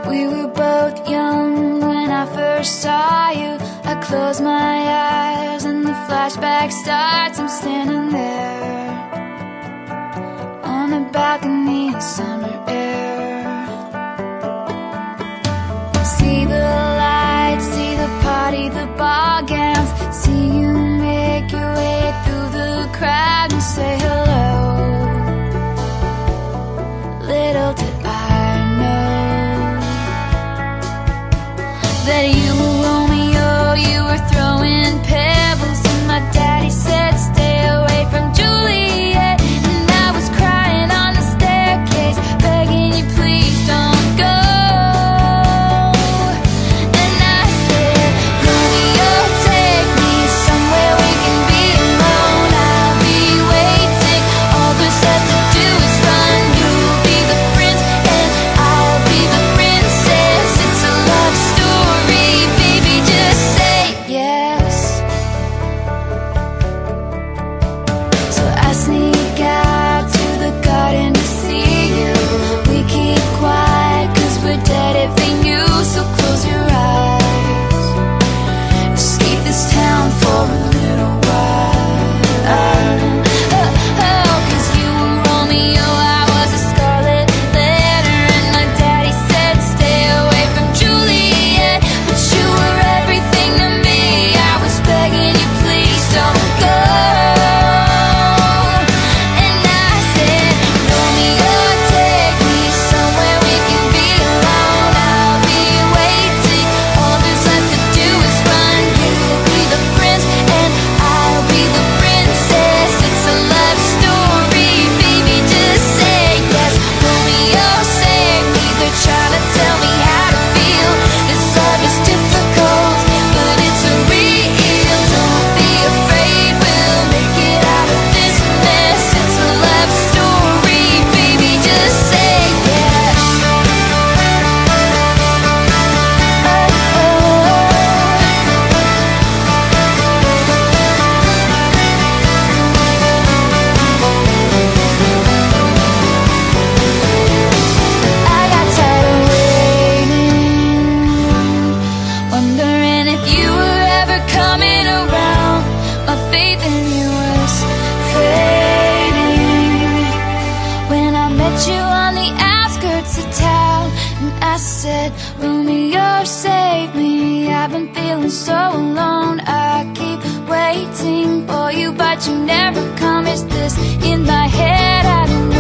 We were both young when I first saw you. I close my eyes and the flashback starts. I'm standing there on a balcony in summer air. See the lights, see the party, the ball gowns. See you make your way through the crowd and say hello. Little did I know that you were Romeo, you were throwing pebbles, and my daddy said stay away from Juliet. And I was crying on the staircase, begging you please don't go. And I said, Romeo, take me somewhere we can be alone. I'll be waiting, all there's left to do is run. You'll be the prince and I'll be the princess. It's a love story, baby, just say yes. So I sneak out to the garden to see you. We keep quiet cause we're dead if they knew. So close your eyes, escape this town for a little while. Cause you were Romeo, I was a scarlet letter, and my daddy said stay away from Juliet. But you were everything to me, I was begging you please don't go. And I said, Romeo, take me somewhere we can be alone. I'll be waiting, all there's left to do is run. You'll be the prince and I'll be the princess. It's a love story, baby, just say yes. Romeo, save me, they're trying to tell me how to feel. This love is difficult, but it's real. Don't be afraid, we'll make it out of this mess. It's a love story, baby, just say yes. I got tired of waiting, wondering if you were ever coming around. My faith in you was fading when I met you on the outskirts of town. And I said, Romeo, save me, I've been feeling so alone. I keep waiting for you, but you never come. Is this in my head? I don't know.